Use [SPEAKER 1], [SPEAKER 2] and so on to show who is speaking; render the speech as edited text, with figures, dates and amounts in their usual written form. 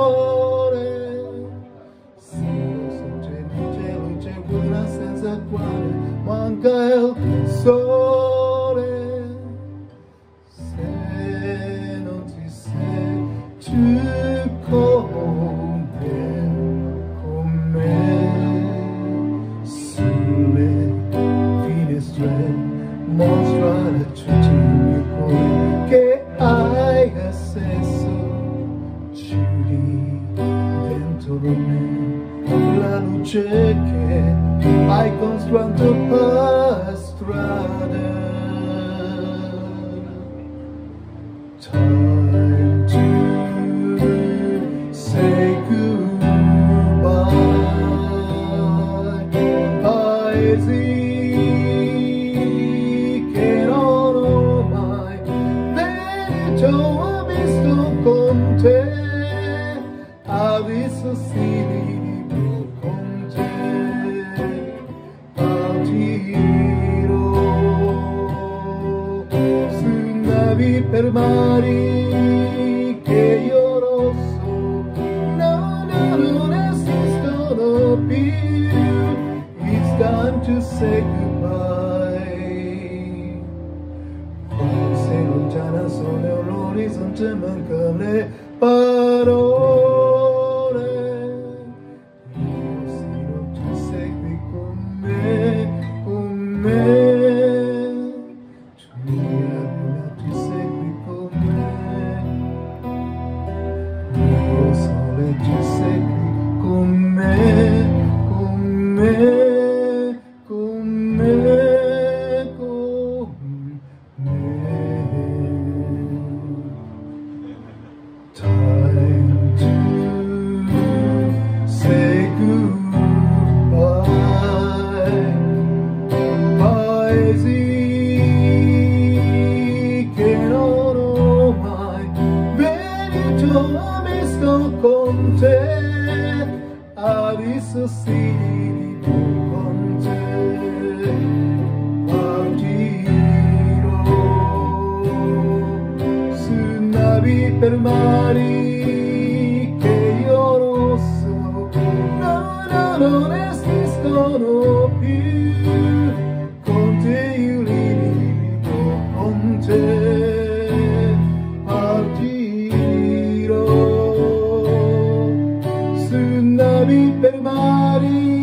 [SPEAKER 1] senza quale manca il sole. Se non ti sei tu con me, sulle finestre mostrare tutti i miei cuori che hai accesso, chiudi dentro me la luce che hai costruito per strada. Time to say goodbye. Paesi che non ho mai venuto ho visto con te, adesso sì con te partirò su navi per mari che io rosso non esistono più. It's time to say goodbye. Quando sei lontana solo all'orizzonte mancano le parole. Tu segui con me, con me, con me, con me. Time to say goodbye. Paesi che non ho mai venuto con te, adesso sì con te partirò su navi per mari che io rosso non esistono più. Con te io vivo, con te partirò navi per mari